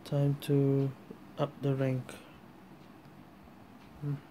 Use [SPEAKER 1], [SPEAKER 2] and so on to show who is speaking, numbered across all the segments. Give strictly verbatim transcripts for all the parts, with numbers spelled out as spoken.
[SPEAKER 1] Time to up the rank. Hmm.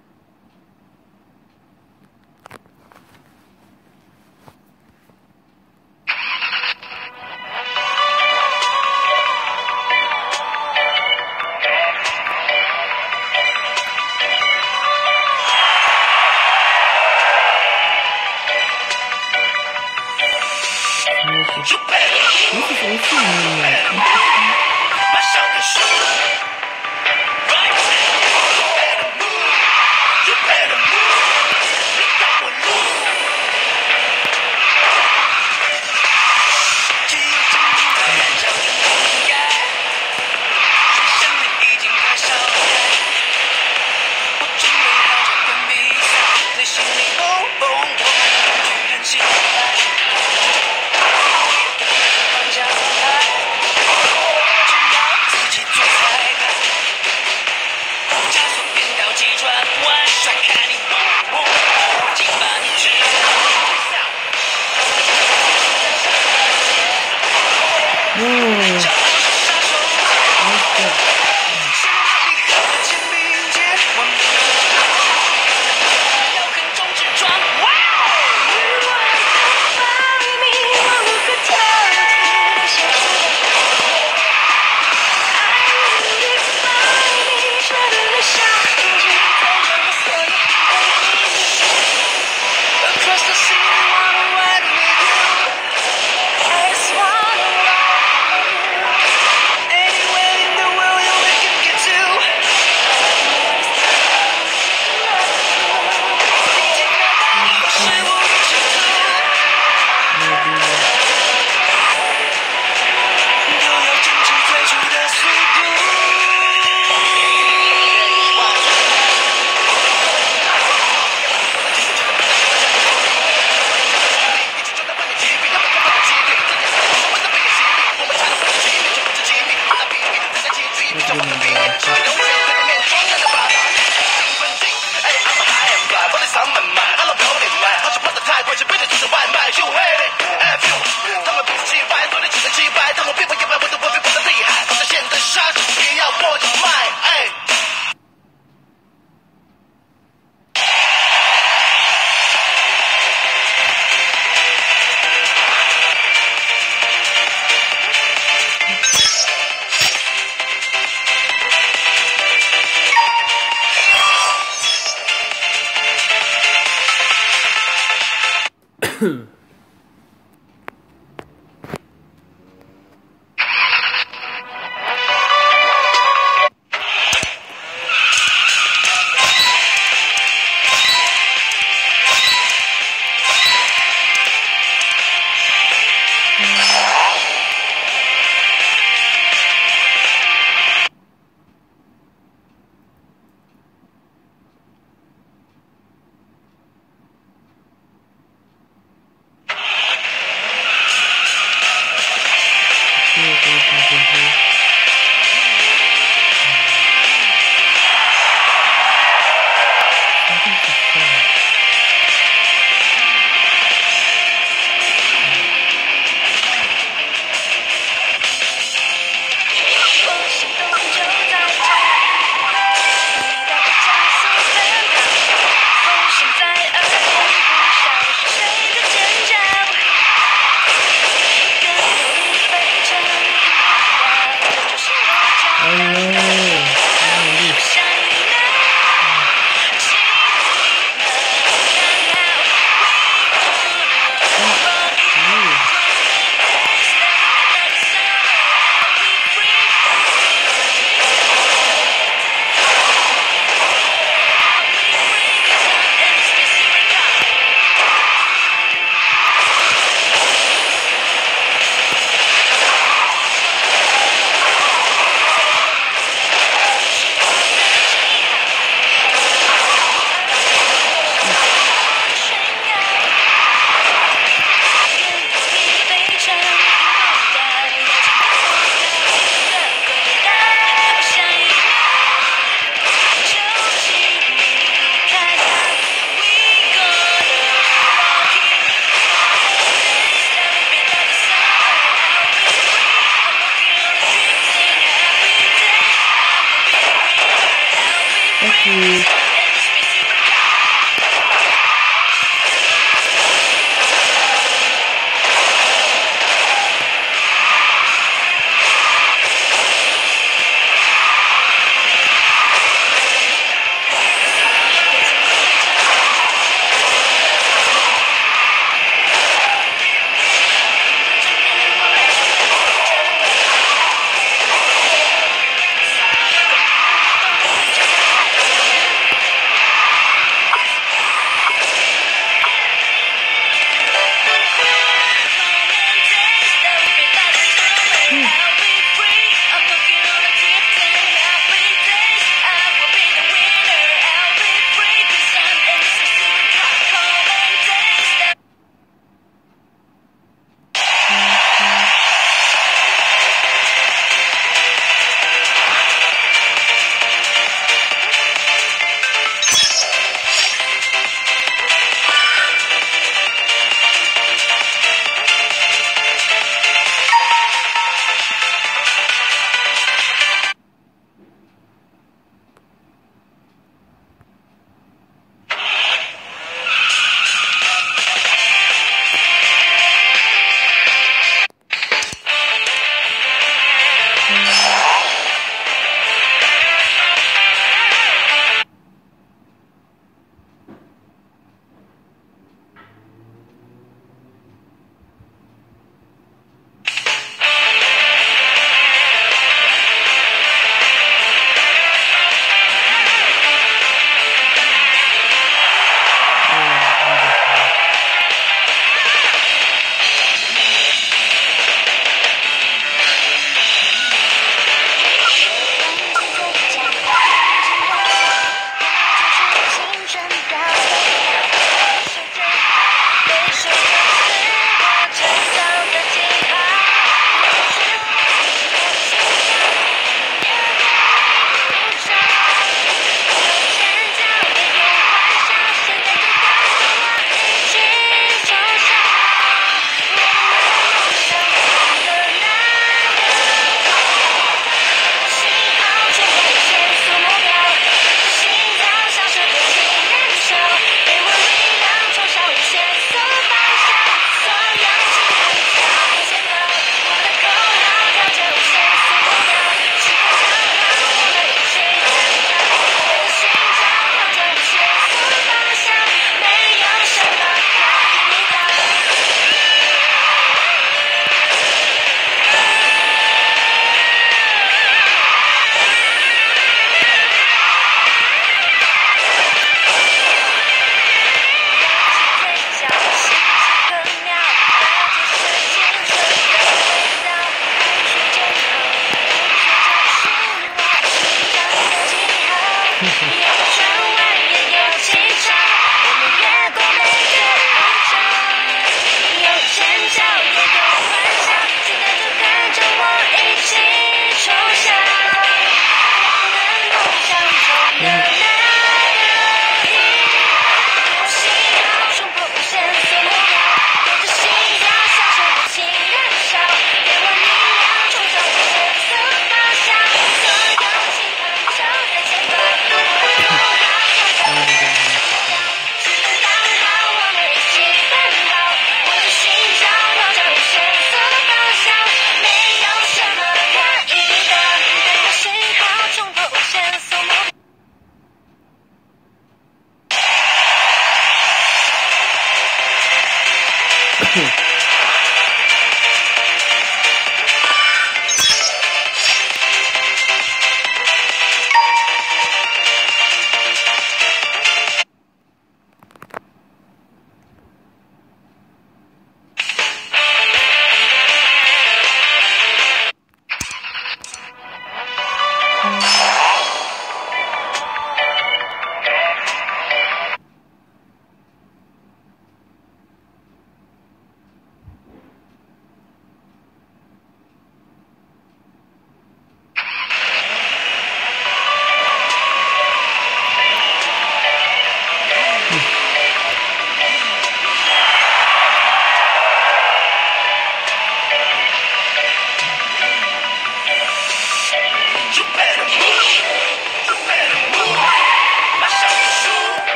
[SPEAKER 1] 是。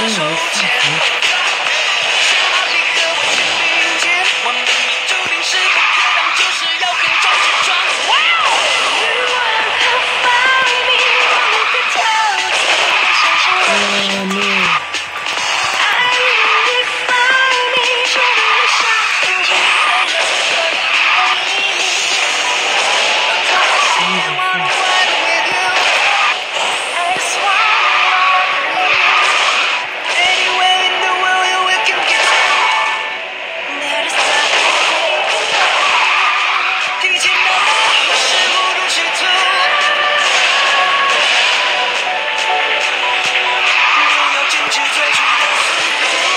[SPEAKER 1] 手牵。想把离合完全并肩，我们注定势不可挡，就是要横冲直撞。欲望和发明，我们的交集，像是我身体。爱你发明，说明了相信，才有所有意义。I wanna ride with you. I just wanna ride with you. Anywhere in the world we can get to. There is nothing. 提前到来或是误入歧途，不要坚持最初的速度。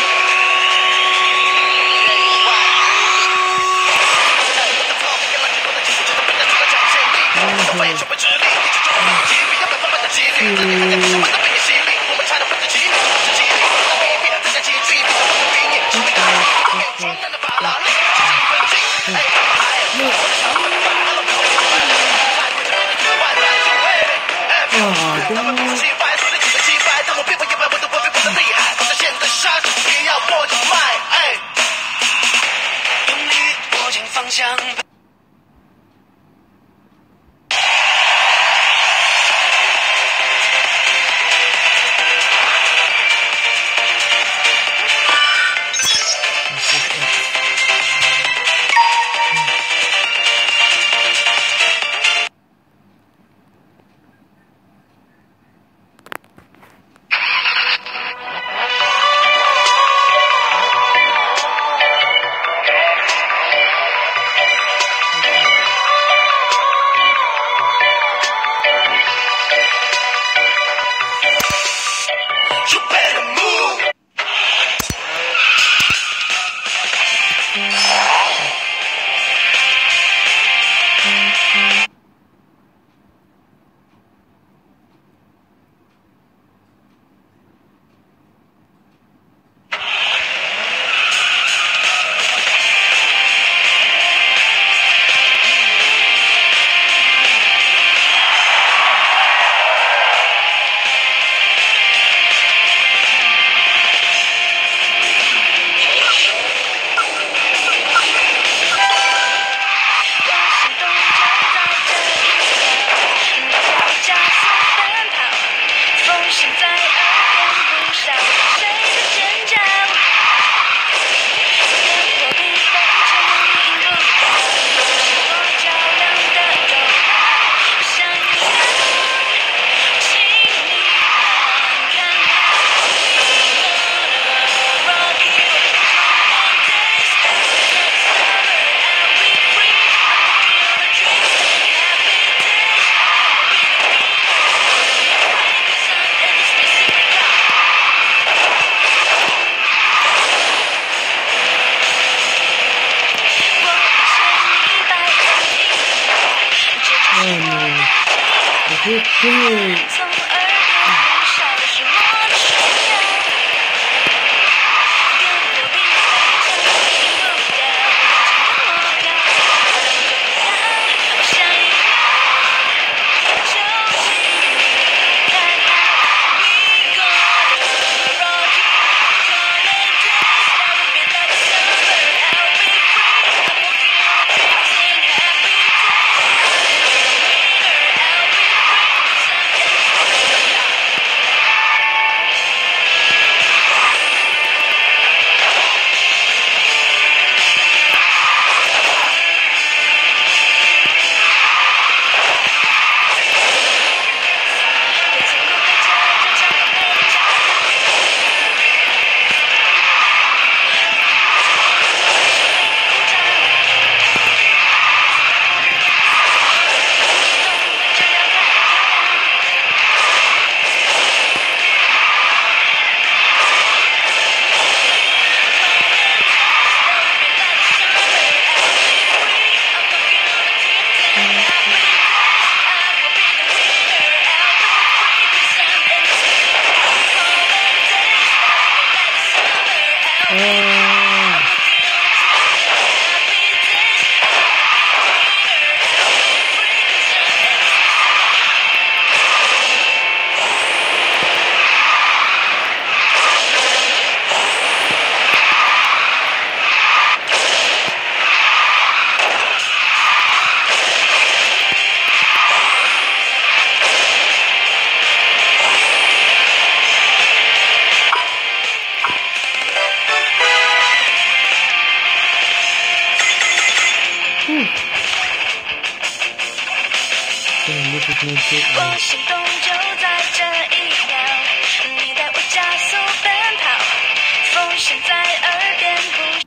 [SPEAKER 1] 我心动就在这一秒，你带我加速奔跑，风声在耳边不。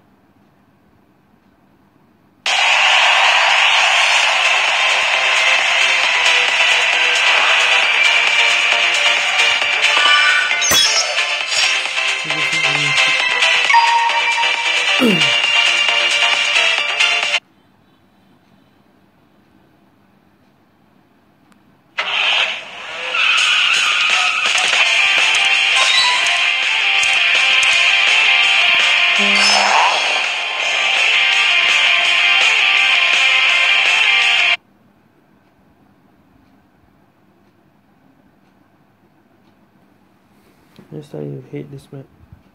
[SPEAKER 2] Yes, I hate this map.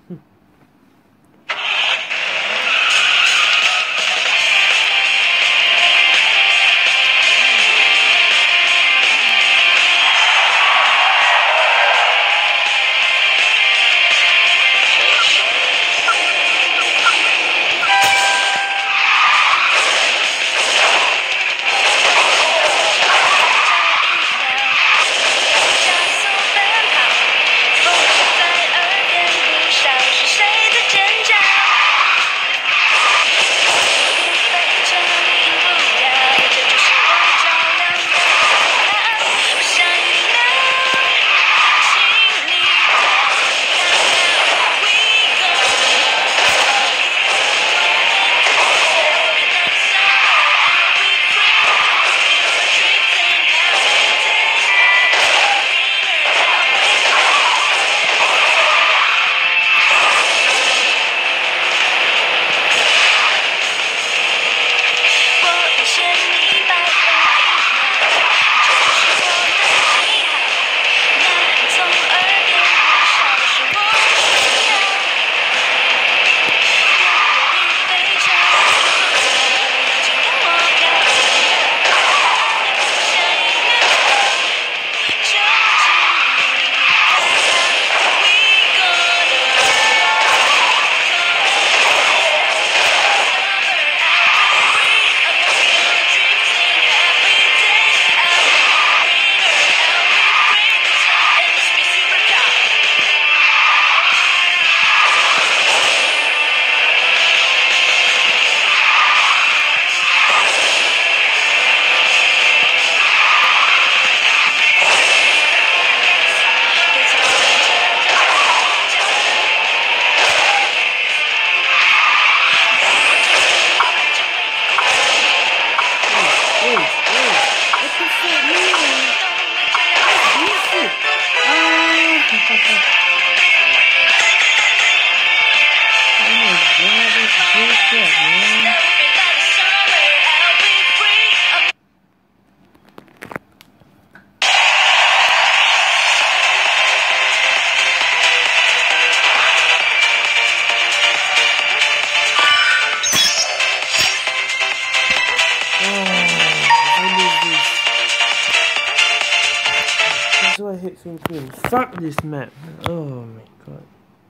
[SPEAKER 2] I hate Fin Fin. Fuck this map. Oh my god.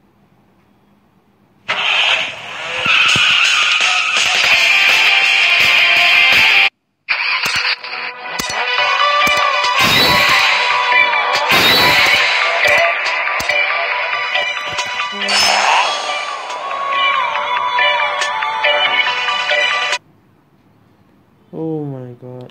[SPEAKER 2] Oh my god.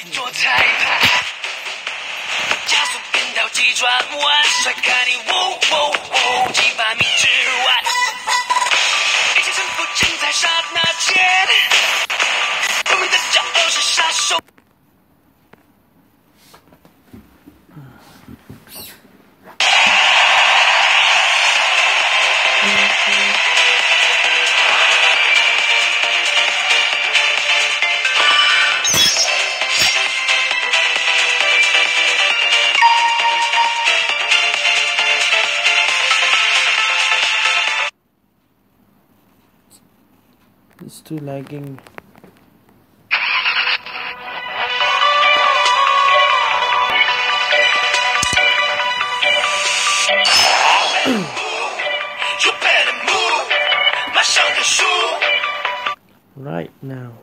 [SPEAKER 1] 己做裁判，加速变道急转弯，甩开你呜呜呜几百米之外，一切胜负尽在刹那间。我们的骄傲是杀手。
[SPEAKER 2] It's too lagging.
[SPEAKER 1] You better move， 马上认输。
[SPEAKER 2] Right now.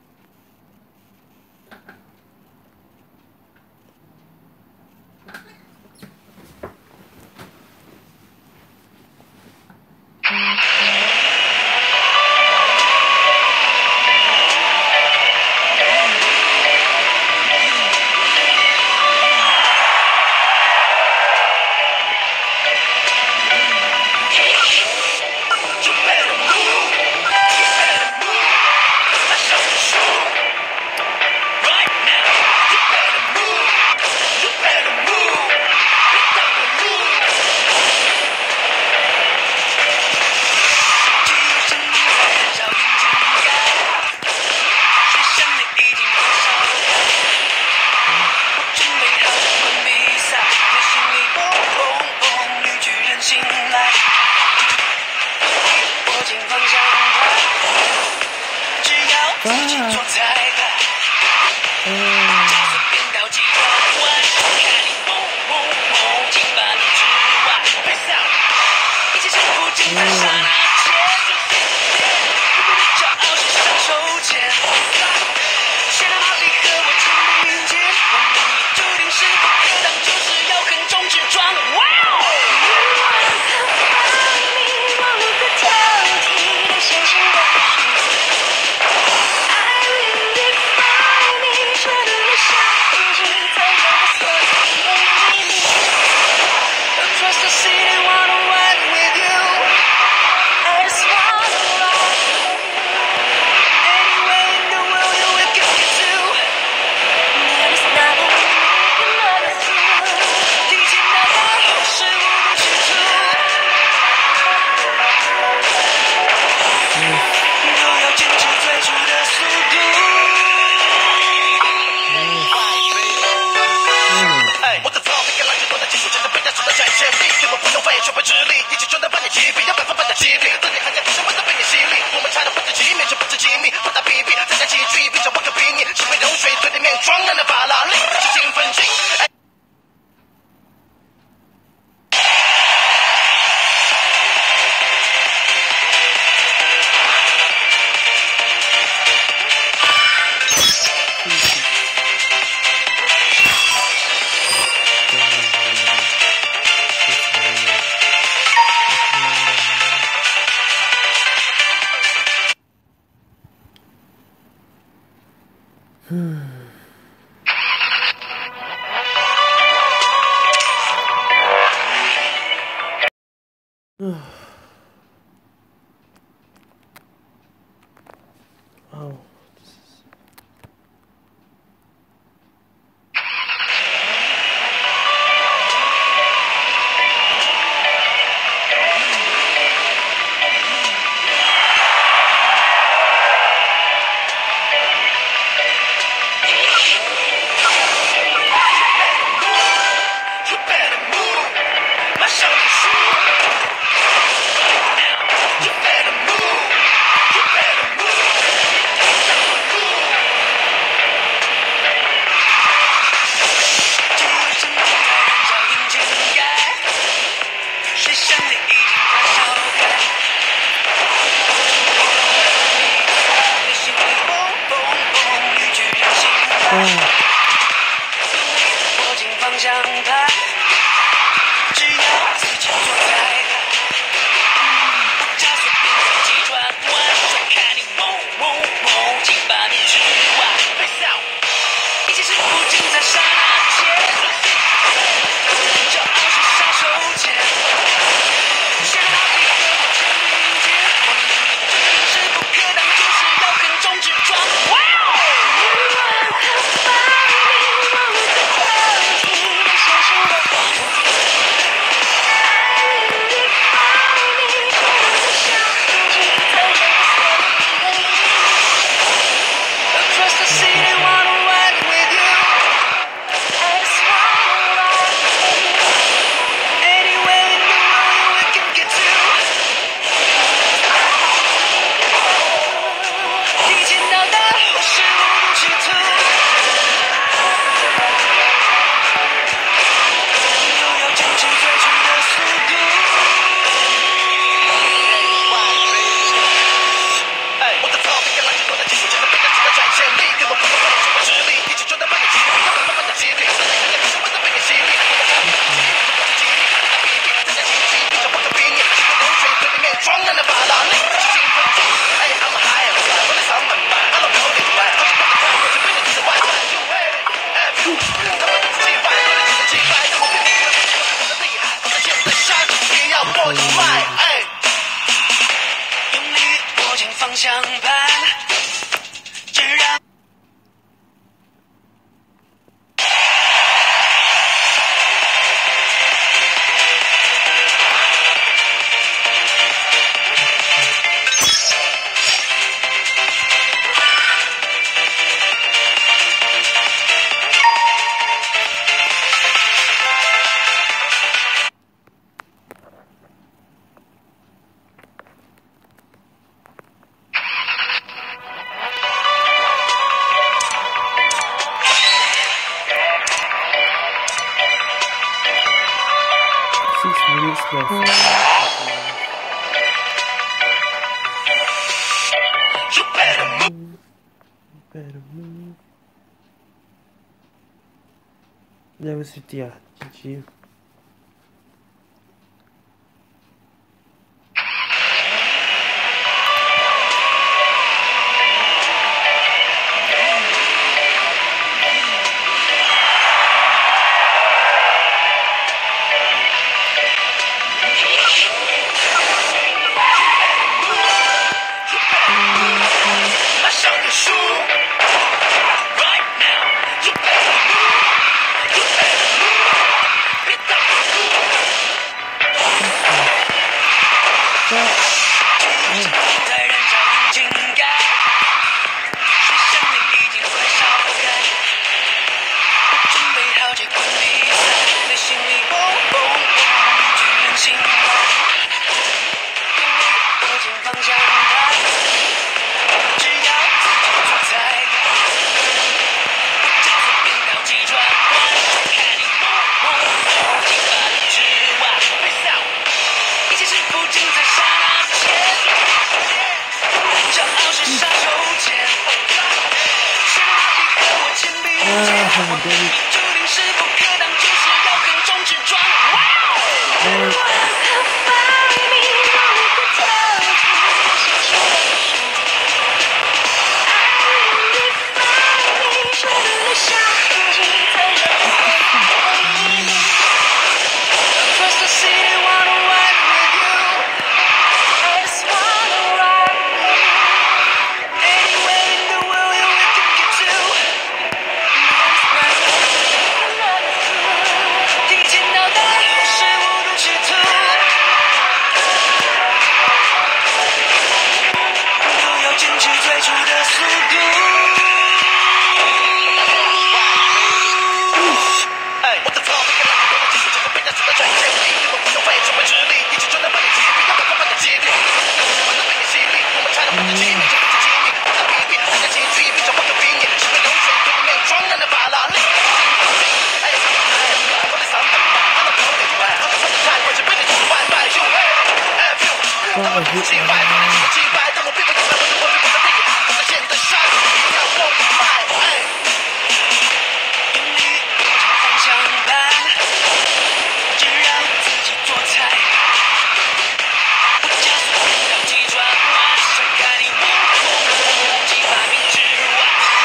[SPEAKER 2] Oh, this is... This motherfucker.
[SPEAKER 1] You better move.
[SPEAKER 2] You better move. Level fifty啊 ，G G。
[SPEAKER 1] 马上就输 ，right now， you better move，you better move， 别当我输。记忆沉浸在燃烧引擎盖，水箱里已经快烧开，我准备好这款比赛，内心里哦哦哦，巨人心怀，用力握紧方向盘。只要自己主宰，我加速变道急转弯，甩开你嗡嗡嗡，几百米之外，别笑，一切是不仅在刹那间，骄傲是杀手锏，谁能马力和我肩并肩，我命运注定势不可挡，就是要横冲直撞。Across the city, wanna ride with you. I just wanna ride with you. Anywhere in the world you we can get to. Let's ride, 提前脑袋是无度之途，都要坚持最初的速度。我的 flow 每个来我的技术就是被他死的全线，我不用费什么之力，一起就能把你击毙，要快快把你击毙。我能被你吸力，我们差点不知机密，就不知机密，我的比比，人家情绪比较我的比你，是被流水对面装了的法拉利。哎，我的嗓门，他的头顶歪，我的太快是被你击败败，就哎哎 feel， 他们不击败，他们击击败，但我并不明白，我是我并不能理解，我在现在杀你，一定要我明白，哎。相伴，只让自己做菜。我加速变道急转弯，甩开你嗡嗡嗡，几百米之外。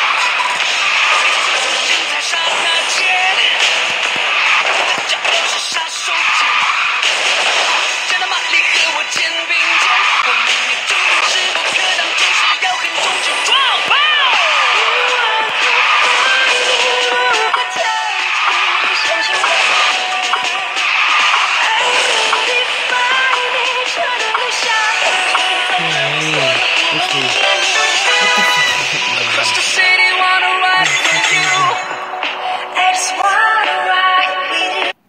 [SPEAKER 1] 现在刹那间，我的骄傲是杀手锏，谁能马力和我肩并肩，我命运注定势不可挡，就是要横冲直撞。Across the city, wanna ride with you. I just wanna ride with you.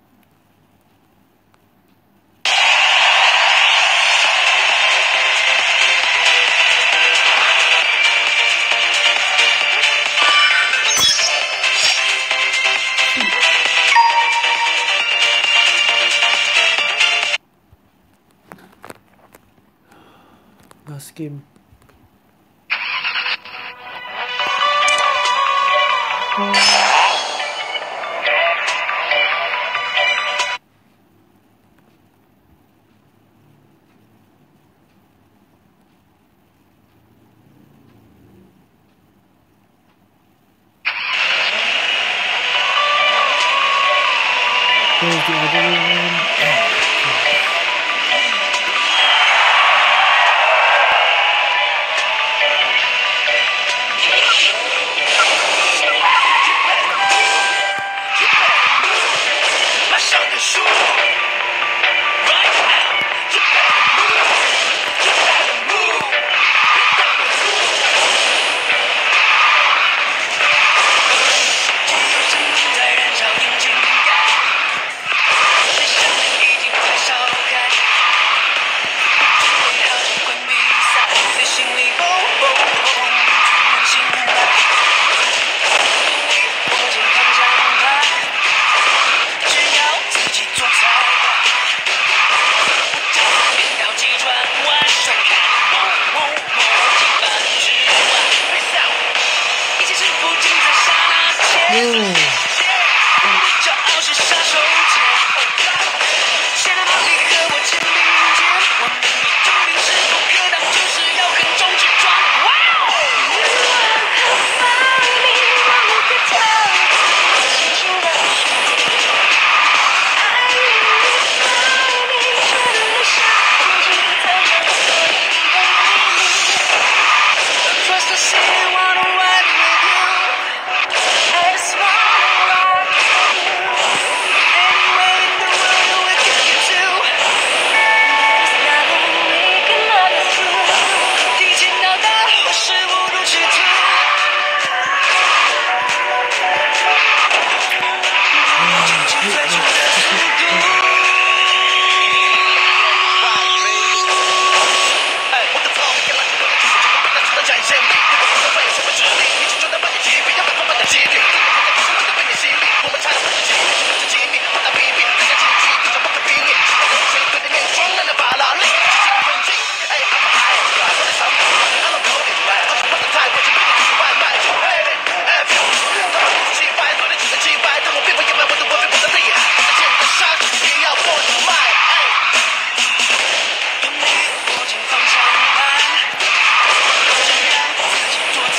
[SPEAKER 2] ，Last game。There's the other one.
[SPEAKER 1] 骄傲是杀手锏。现在马里和我肩并肩，我们命注定势不可挡，就是要横冲直撞。哇哦！欲望和暴力，我们可跳进星星的水。爱你爱你，却留下痕迹，在人所以的秘密。Across the city, wanna ride with you. I just wanna ride with you. Anywhere in the world we can get to. There's nothing we cannot get through. 提前到达，或是误入歧途。尽尽最初的速度。哎，我的草莓跟垃圾都在继续，这个笨蛋值得展现力，对我不能扮演什么指令，一起就能扮演骑兵，要摆脱扮演骑兵，真的不在什么的扮演犀利，我们才能扮演骑兵，是不是机密，不打比拼，大家进去，对着不可比拟，是在流水对着面霜烂的法拉利，是兴奋剂，哎 I'm high，我在上面 I don't know it right，好像不能太过，就被你就是外卖，嘿 F you，他们不是气派，昨天只是气派，但我并不意外，我的我并不是厉害，再见的杀手也要我的脉，哎。用力握紧方向盘，竟然自己做菜，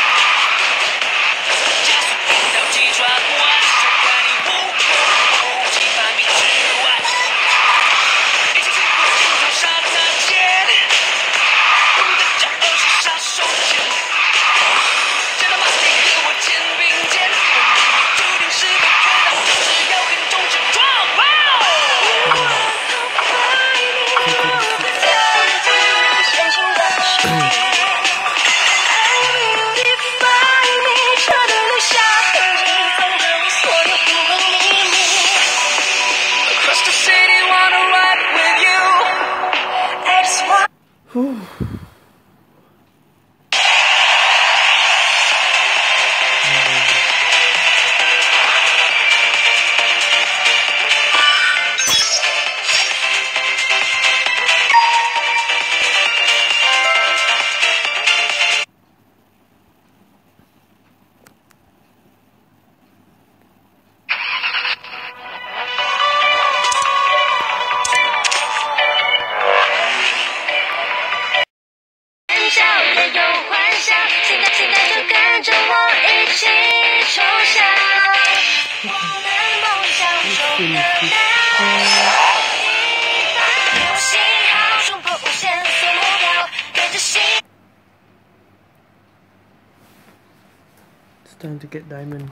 [SPEAKER 1] 加速频道急转弯，甩开你无孔几百米之外，一起进入镜头刹那间，我们的骄傲是杀手锏。现在马里和我肩并肩，我们命注定势不可挡，就是要横冲直撞。哇哦！Across the city, wanna ride with you. I just want.
[SPEAKER 2] 呼。
[SPEAKER 1] 笑也有幻想，现在现在就跟着我一起抽象，我们梦想中的蓝，有信号冲破无限锁目标，跟着心。
[SPEAKER 2] It's time to get Diamond.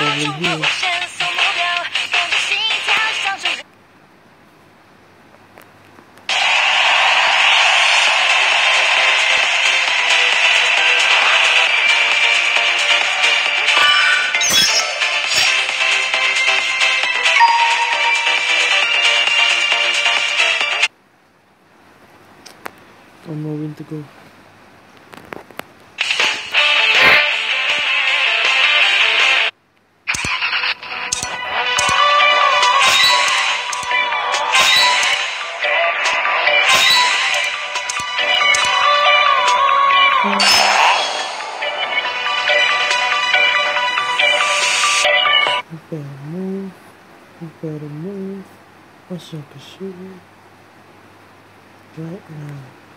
[SPEAKER 2] problem here. One more win to go. We better move. We better move. What's up, shoot right now?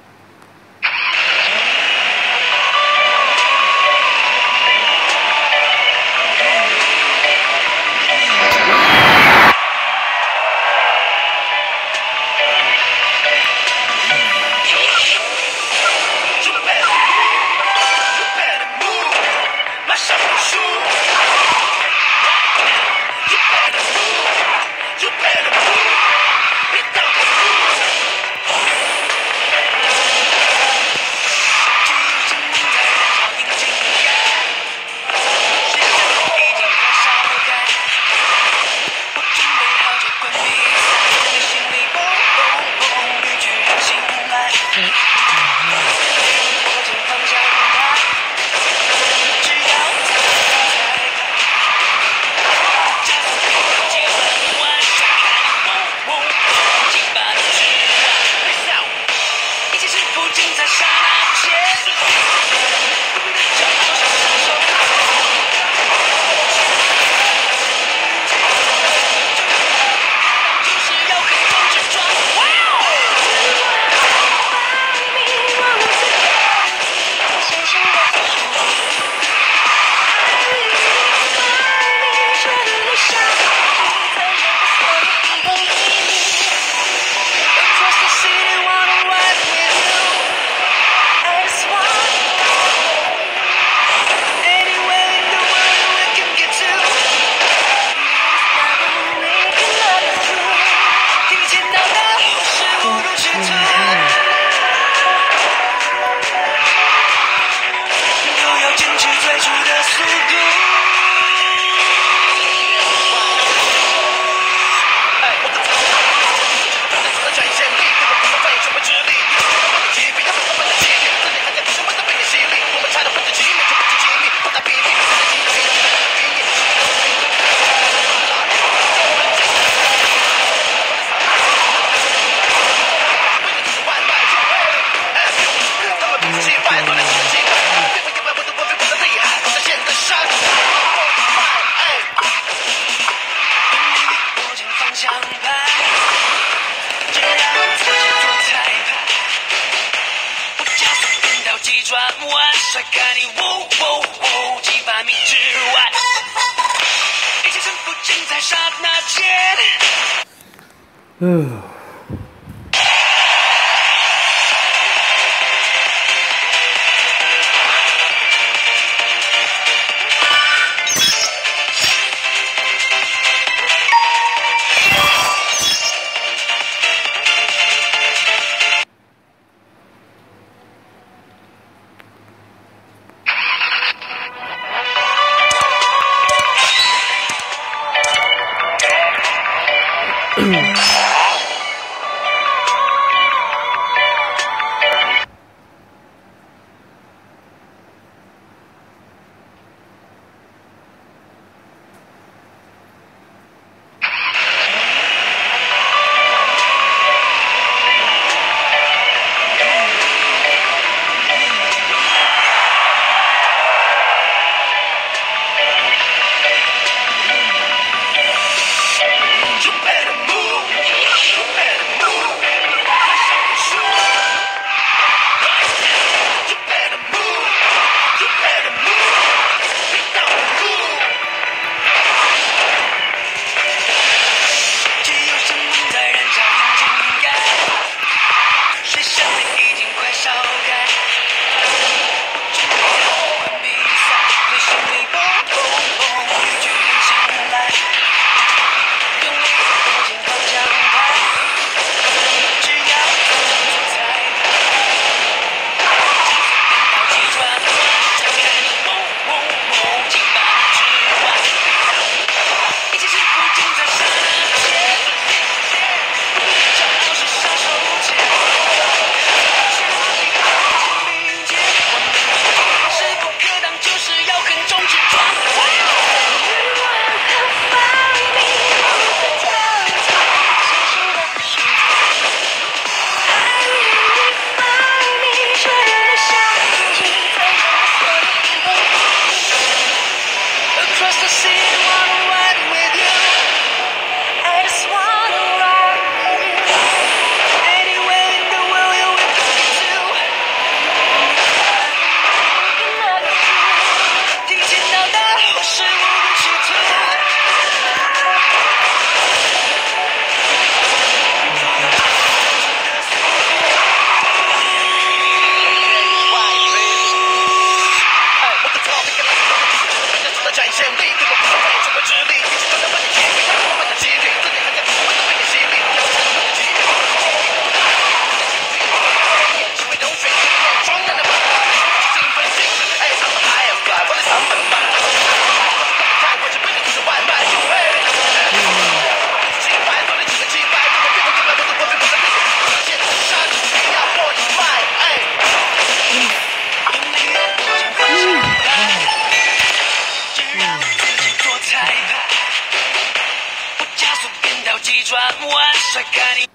[SPEAKER 2] Oh.
[SPEAKER 1] cross the sea and wanna ride with you. I just wanna ride with you. Anywhere in the world you will go to.听见到的或是无的企图。展现力，对我不会这么直立，一直都在为你激励，我们的激励，自己还在不断的为你洗礼，要看我的激励，眼睛会流水，装在那把兴奋兴奋，哎，他们还要fly，我的长门吧，看过去背着就是外卖，就会击败，做你几个击败，如果变不出来，我的我被我的背后，现在杀出去要破你脉，哎，用力的握紧方向盘。让自己做裁判，我加速变道急转弯，甩开你。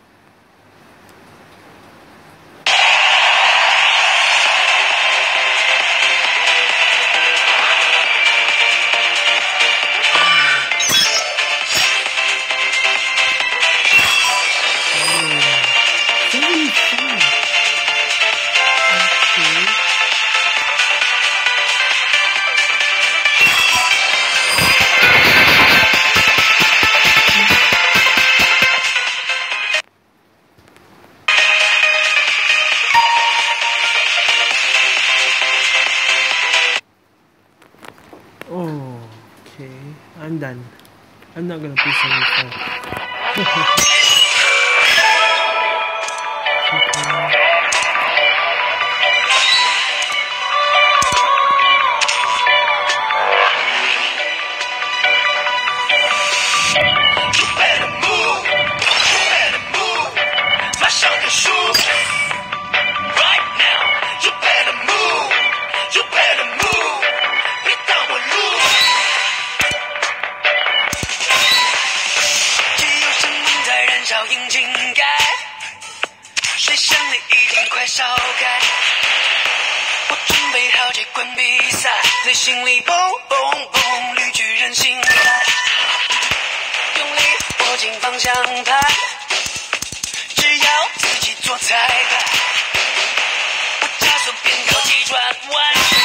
[SPEAKER 2] Okay, I'm done. I'm not gonna play seventy-four.
[SPEAKER 1] You better move, you better move， 马上认输。Right now, you better move, you better move， 别挡我路。机油声音在燃烧引擎盖，水箱里已经快烧开。我准备好这关比赛，内心里蹦蹦蹦，绿巨人心态。用力握紧方向盘，只要自己做裁判，我加速变道急转弯。